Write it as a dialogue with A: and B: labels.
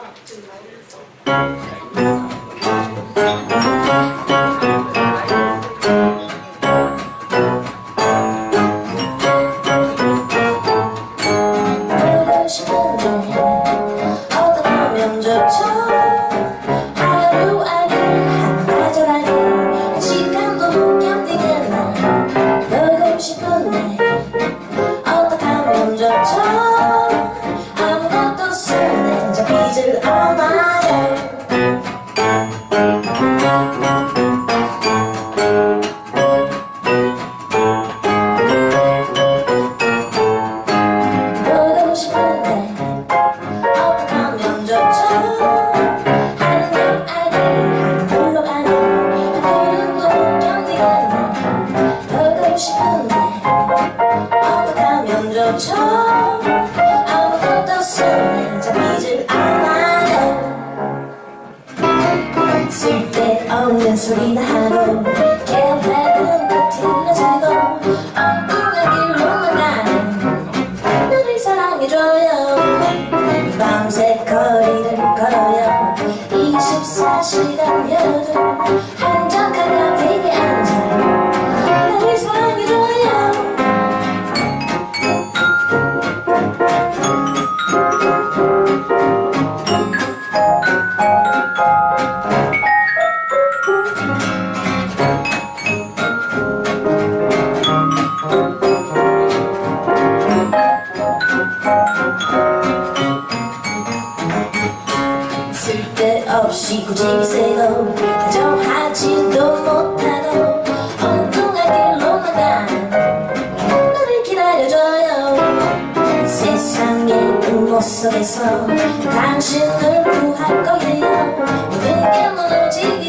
A: 아무것도 손에 잡히질 않아요. 쓸데없는 소리나 하고 개운한 눈빛을 들고 엉뚱한 길로만 가는 나를 사랑해줘요. 밤새 거리를 걸어요. 24시간여도 한적한 카페에 앉아 나를 사랑해줘요. 쓸데없이 고집이 세고 다정하지도 못하고 엉뚱한 길로만 가는 나를 기다려줘요. 세상의 음모 속에서 당신을 구할 거예요. 모든 게 무너지고